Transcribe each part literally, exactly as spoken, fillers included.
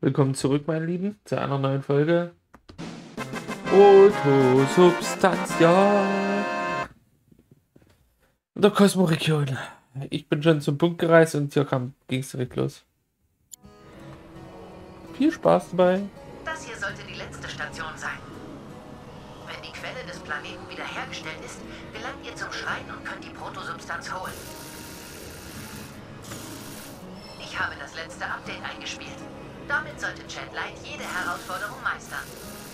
Willkommen zurück, meine Lieben, zu einer neuen Folge Autosubstantia in der Kosmoregion. Ich bin schon zum Punkt gereist und hier kam, ging es direkt los. Viel Spaß dabei. Das hier sollte die letzte Station sein. Wenn die Quelle des Planeten wiederhergestellt ist, gelangt ihr zum Schrein und könnt die Protosubstanz holen. Ich habe das letzte Update eingespielt. Damit sollte Chad Light jede Herausforderung meistern.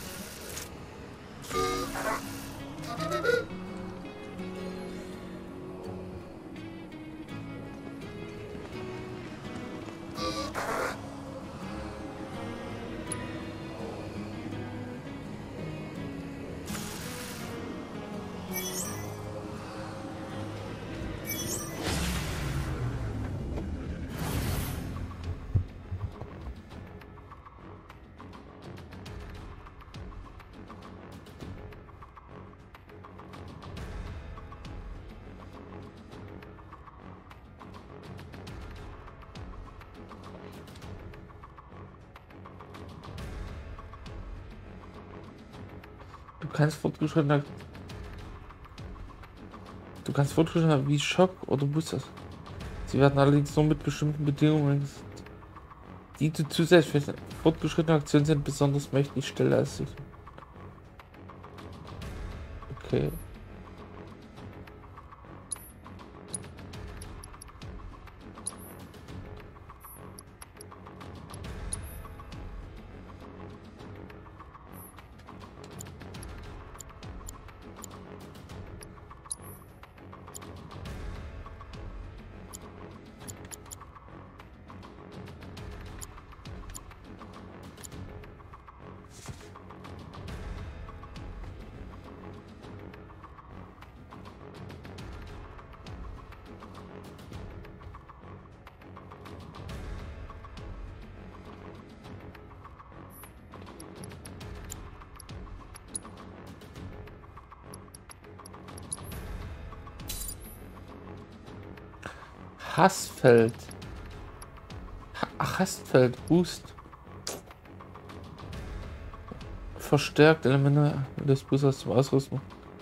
Du kannst fortgeschrittener. Du kannst fortgeschrittener wie Schock oder Boosters. Sie werden allerdings nur mit bestimmten Bedingungen eingesetzt. Die zu zusätzlich für fortgeschrittene Aktionen sind besonders mächtig schneller als sie. Okay. Hassfeld. Ach, Hassfeld. Boost. Verstärkt Elemente des Boosters zum Ausrüsten.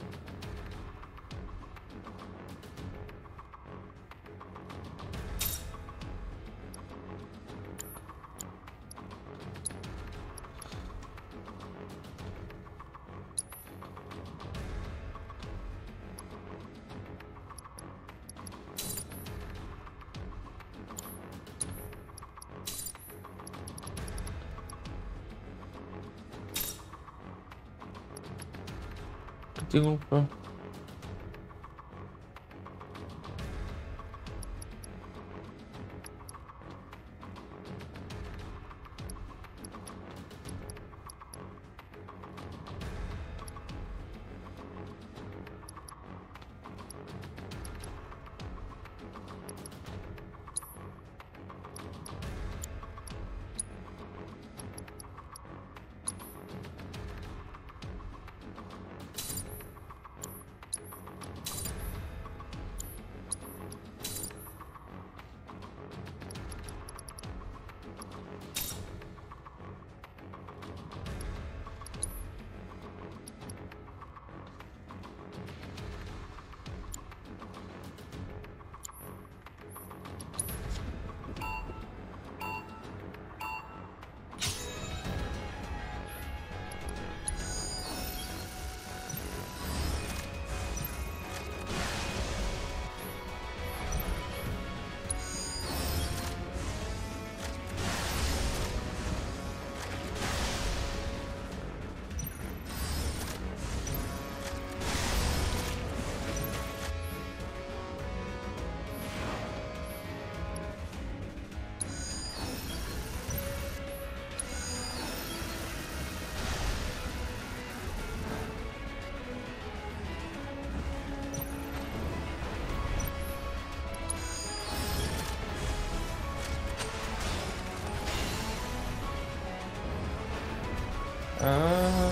Bedingung für Ah.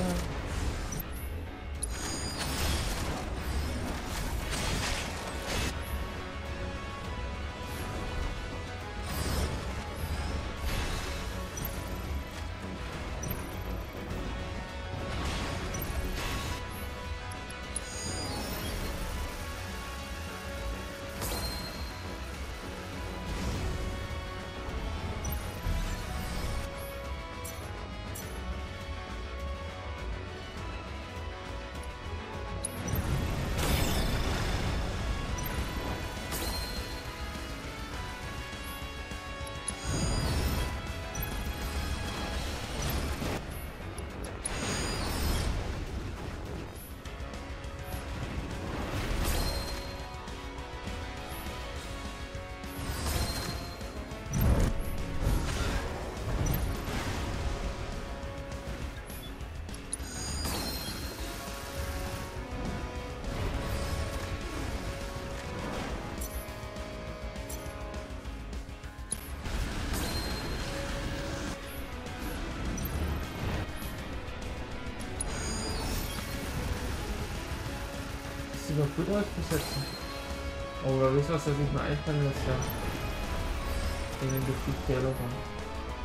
sogar gut ausbesetzen. Oh, wer weiß, was er sich mal einfallen lässt, ja. In den Gefühlsfehler rum.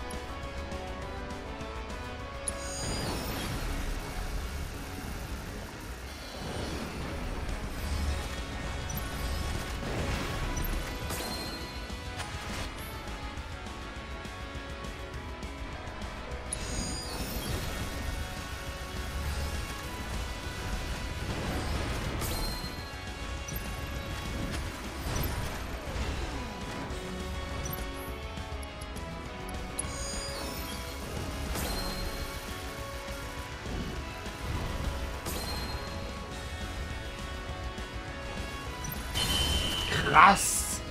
Krass!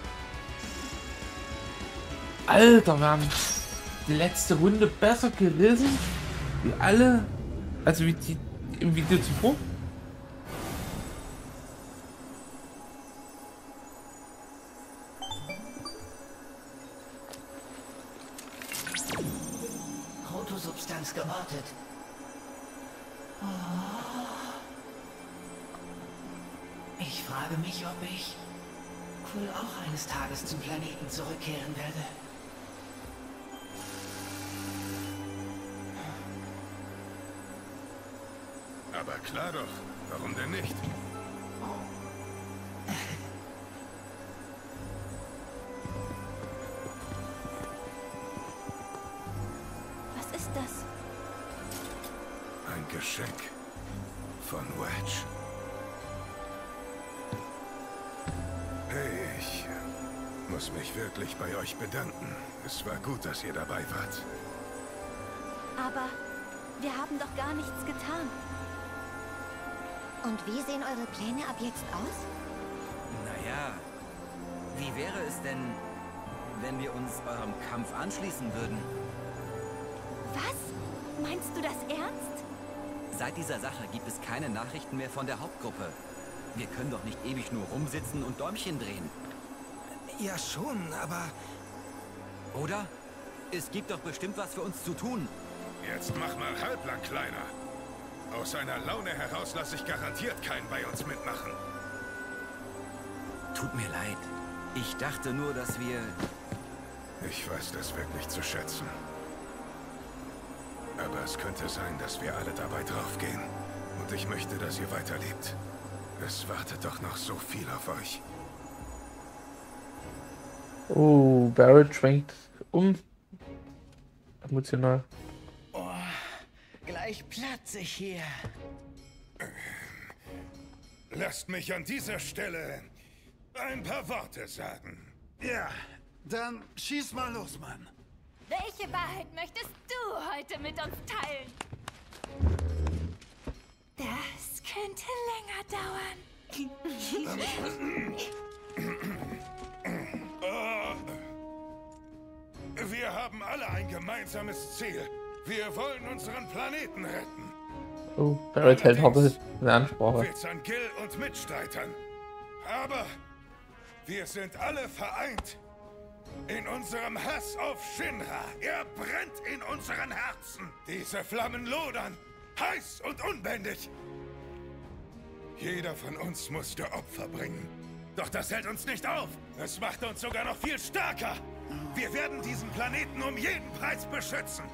Alter, wir haben die letzte Runde besser gerissen wie alle, also wie die im Video zuvor. Protosubstanz geortet. Oh. Ich frage mich, ob ich wohl auch eines Tages zum Planeten zurückkehren werde. Aber klar doch, warum denn nicht? Was ist das? Ein Geschenk von Wedge. Hey, ich muss mich wirklich bei euch bedanken. Es war gut, dass ihr dabei wart. Aber wir haben doch gar nichts getan. Und wie sehen eure Pläne ab jetzt aus? Naja, wie wäre es denn, wenn wir uns eurem Kampf anschließen würden? Was? Meinst du das ernst? Seit dieser Sache gibt es keine Nachrichten mehr von der Hauptgruppe. Wir können doch nicht ewig nur rumsitzen und Däumchen drehen. Ja schon, aber... Oder? Es gibt doch bestimmt was für uns zu tun. Jetzt mach mal halblang, Kleiner. Aus einer Laune heraus lasse ich garantiert keinen bei uns mitmachen. Tut mir leid. Ich dachte nur, dass wir... Ich weiß das wirklich zu schätzen. Aber es könnte sein, dass wir alle dabei draufgehen. Und ich möchte, dass ihr weiterlebt. Es wartet doch noch so viel auf euch. Oh, Barrett schwenkt um. Emotional. Oh, gleich platze ich hier. Lasst mich an dieser Stelle ein paar Worte sagen. Ja, dann schieß mal los, Mann. Welche Wahrheit möchtest du heute mit uns teilen? Das könnte länger dauern. Wir haben alle ein gemeinsames Ziel. Wir wollen unseren Planeten retten. Oh, Barrett hält harte Ansprache. Wird's an Gil und Mitstreitern. Aber wir sind alle vereint in unserem Hass auf Shinra. Er brennt in unseren Herzen. Diese Flammen lodern, heiß und unbändig. Jeder von uns musste Opfer bringen. Doch das hält uns nicht auf. Es macht uns sogar noch viel stärker. Wir werden diesen Planeten um jeden Preis beschützen.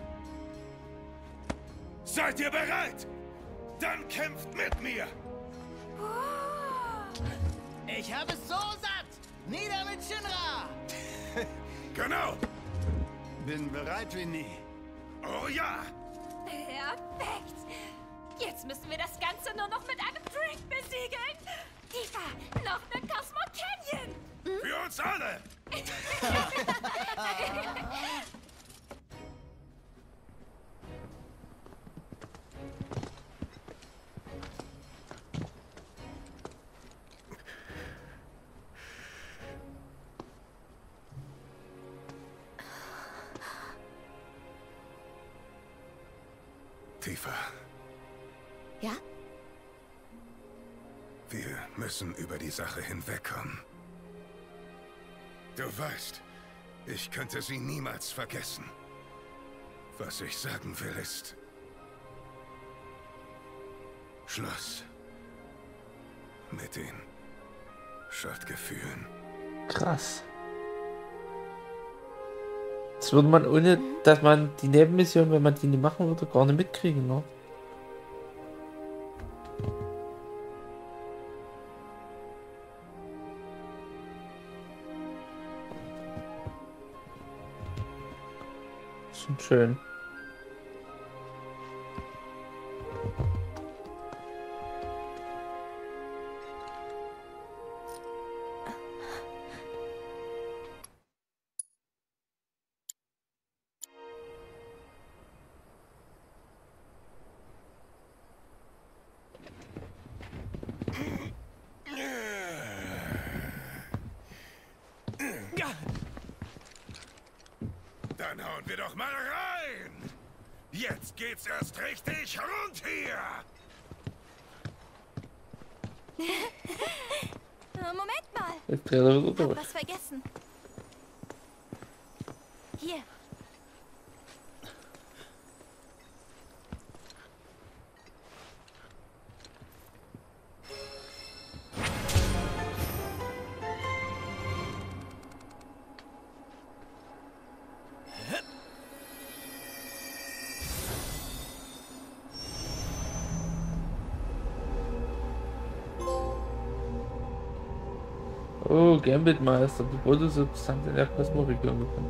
Seid ihr bereit? Dann kämpft mit mir. Ich habe es so satt. Nieder mit Shinra. Genau. Bin bereit wie nie. Oh ja. Perfekt. Jetzt müssen wir das Ganze nur noch mit einem Drink besiegeln. Tifa, noch eine Cosmo Canyon. Für uns alle. Tifa. Ja? Wir müssen über die Sache hinwegkommen. Du weißt, ich könnte sie niemals vergessen. Was ich sagen will ist... Schluss. mit den Schuldgefühlen. Krass. Das würde man ohne, dass man die Nebenmission, wenn man die nicht machen würde, gar nicht mitkriegen, ne? Schon schön. Dann hauen wir doch mal rein! Jetzt geht's erst richtig rund hier! Moment mal. Jetzt dreht er wieder Ich hab durch. was vergessen. Hier. Oh, Gambit-Meister, die Protosubstanz in der Kosmoregion gefunden.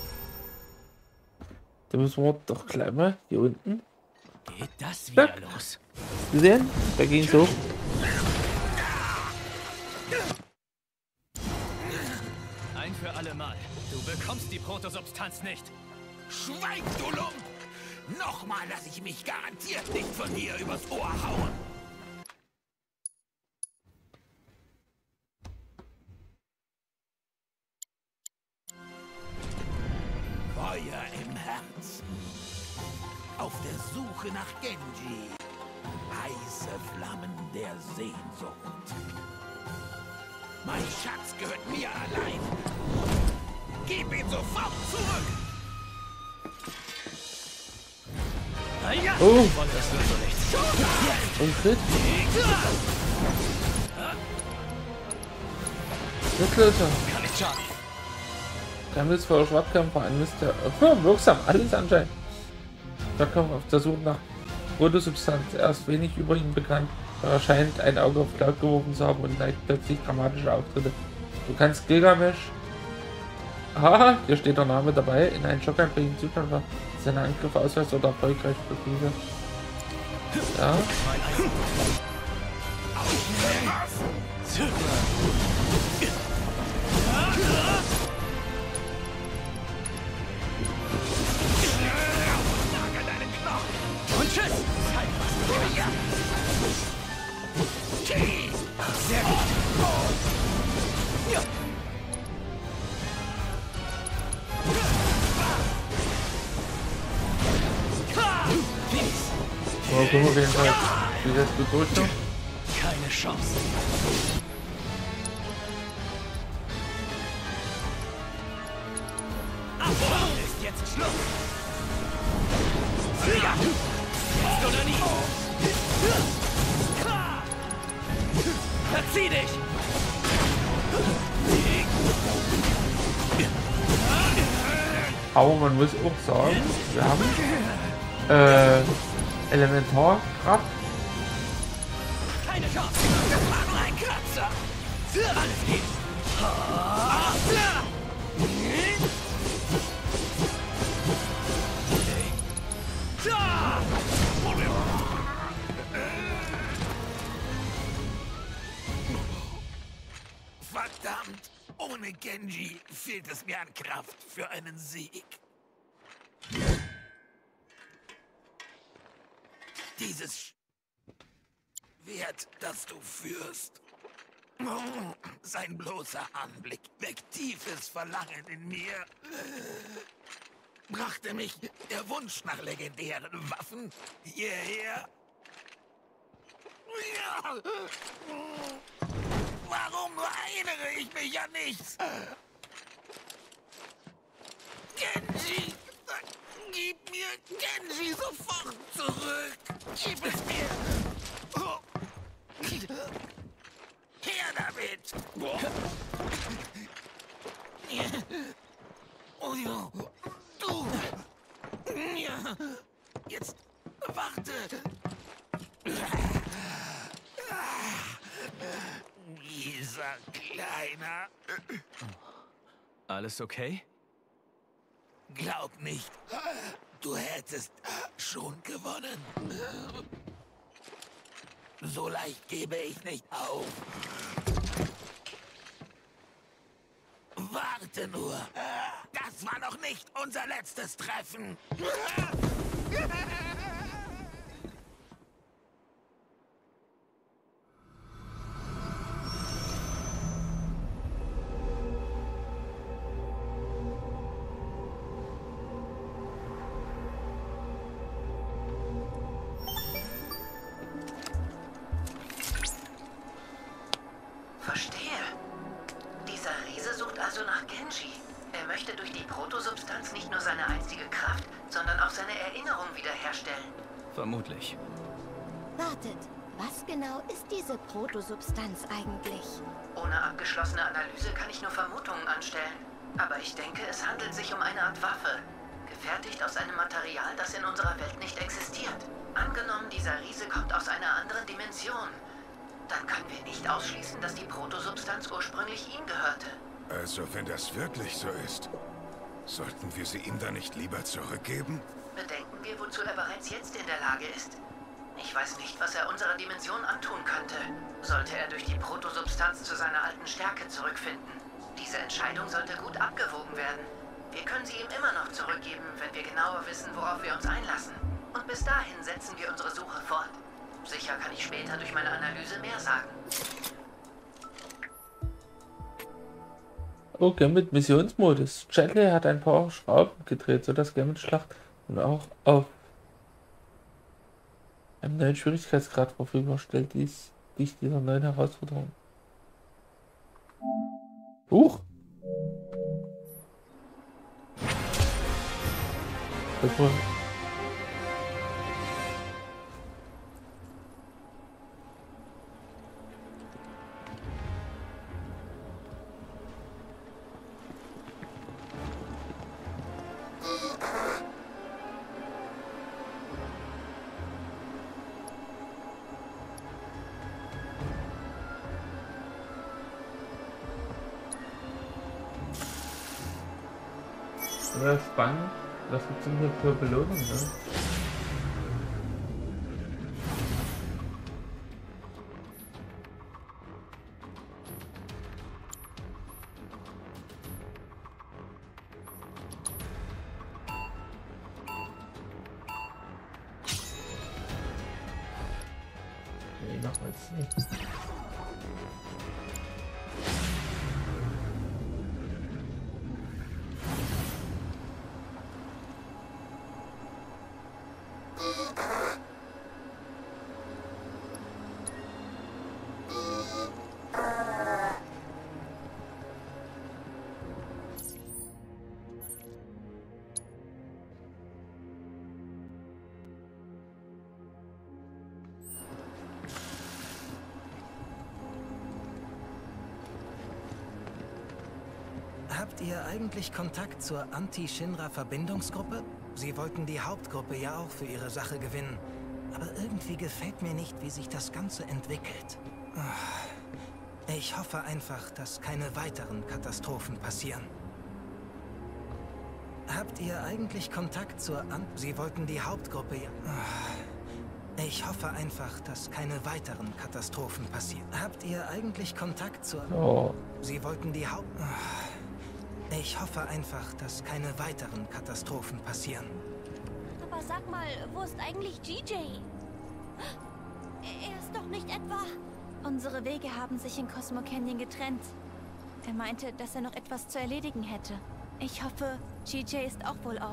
Da müssen wir doch gleich mal hier unten. Geht das wieder los? Gesehen? Da ging's hoch. Ein für alle Mal. Du bekommst die Protosubstanz nicht. Schweig, du Lump! Nochmal lasse ich mich garantiert nicht von dir übers Ohr hauen! Feuer im Herzen. Auf der Suche nach Genji. Heiße Flammen der Sehnsucht. Mein Schatz gehört mir allein. Gib ihn sofort zurück! Ah ja! Oh. Und das wird so nichts. Und Crit. Mitlöser. Kann nicht schaden. Geheimnisvoller Schwarzkämpfer, ein Mister. Oh, wirksam, alles anscheinend. Schwarzkampf auf der Suche nach Protosubstanz. Erst wenig über ihn bekannt. Er scheint ein Auge auf Cloud geworfen zu haben und neigt plötzlich dramatische Auftritte. Du kannst Gilgamesh. Haha, hier steht der Name dabei. In einen schockanfälligen Zustand war seine Angriffe ausweist oder erfolgreich befriede. Ja. Und tschüss! Sehr gut. Ja. Aber gucken wir auf jeden Fall, wie das gut durch. Keine Chance. Ist jetzt Schluss. Ja. Jetzt oder nie. Verzieh dich. Aber man muss auch sagen, wir haben äh, Elementarkraft. Keine Chance. Das war nur ein Kratzer. Alles geht. Verdammt! Ohne Genji fehlt es mir an Kraft für einen Sieg. Dieses Schwert, das du führst. Oh, sein bloßer Anblick weckt tiefes Verlangen in mir. Brachte mich der Wunsch nach legendären Waffen hierher. Warum erinnere ich mich an nichts? Genji! Gib mir Genji sofort zurück! Gib es mir! Oh ja, du! Ja, jetzt warte! Dieser Kleiner. Alles okay? Glaub nicht, du hättest schon gewonnen. So leicht gebe ich nicht auf. Warte nur. Das war noch nicht unser letztes Treffen. Verstehe. Dieser Riese sucht also nach Genji. Er möchte durch die Protosubstanz nicht nur seine einstige Kraft, sondern auch seine Erinnerung wiederherstellen. Vermutlich. Wartet, was genau ist diese Protosubstanz eigentlich? Ohne abgeschlossene Analyse kann ich nur Vermutungen anstellen. Aber ich denke, es handelt sich um eine Art Waffe. Gefertigt aus einem Material, das in unserer Welt nicht existiert. Angenommen, dieser Riese kommt aus einer anderen Dimension. Dann können wir nicht ausschließen, dass die Protosubstanz ursprünglich ihm gehörte. Also, wenn das wirklich so ist, sollten wir sie ihm dann nicht lieber zurückgeben? Bedenken wir, wozu er bereits jetzt in der Lage ist. Ich weiß nicht, was er unserer Dimension antun könnte, sollte er durch die Protosubstanz zu seiner alten Stärke zurückfinden. Diese Entscheidung sollte gut abgewogen werden. Wir können sie ihm immer noch zurückgeben, wenn wir genauer wissen, worauf wir uns einlassen. Und bis dahin setzen wir unsere Suche fort. Sicher kann ich später durch meine Analyse mehr sagen. Oh, Gambit Missionsmodus. Chadley hat ein paar Schrauben gedreht, sodass Gambit Schlacht und auch auf einem neuen Schwierigkeitsgrad verfügbar stellt, dies dich dieser neuen Herausforderung. Huch! Super. Oder spannend, was gibt es denn hier für Belohnung, ne? Nee, nochmals nicht. Habt ihr eigentlich Kontakt zur Anti-Shinra-Verbindungsgruppe? Sie wollten die Hauptgruppe ja auch für ihre Sache gewinnen. Aber irgendwie gefällt mir nicht, wie sich das Ganze entwickelt. Ich hoffe einfach, dass keine weiteren Katastrophen passieren. Habt ihr eigentlich Kontakt zur An... Sie wollten die Hauptgruppe ja... Ich hoffe einfach, dass keine weiteren Katastrophen passieren. Habt ihr eigentlich Kontakt zur... Oh. Sie wollten die Haupt... Ich hoffe einfach, dass keine weiteren Katastrophen passieren. Aber sag mal, wo ist eigentlich G J? Er ist doch nicht etwa... Unsere Wege haben sich in Cosmo Canyon getrennt. Er meinte, dass er noch etwas zu erledigen hätte. Ich hoffe, G J ist auch wohlauf.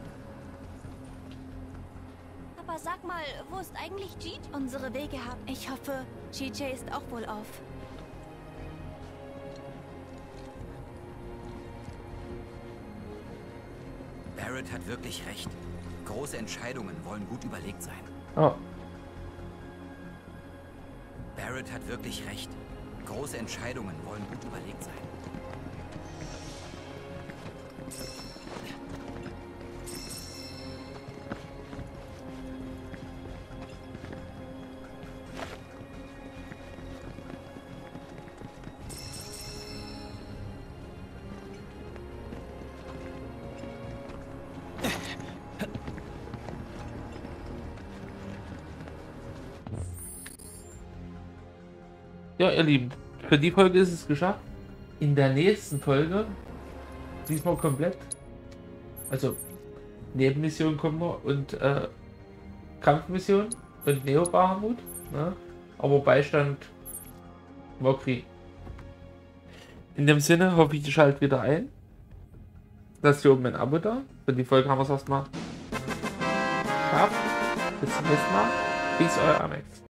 Aber sag mal, wo ist eigentlich G J? Unsere Wege haben... Ich hoffe, G J ist auch wohlauf. Barrett hat wirklich recht. Große Entscheidungen wollen gut überlegt sein. Oh. Barrett hat wirklich recht. Große Entscheidungen wollen gut überlegt sein. Ja, ihr Lieben, für die Folge ist es geschafft. In der nächsten Folge, diesmal komplett, also Nebenmission kommen wir und äh, Kampfmission und Neo Bahamut, ne? Aber Beistand Mokri. In dem Sinne hoffe ich, ihr schaltet wieder ein. Lasst hier oben ein Abo da. Für die Folge haben wir es erstmal geschafft. Bis zum nächsten Mal. Peace, euer Amex.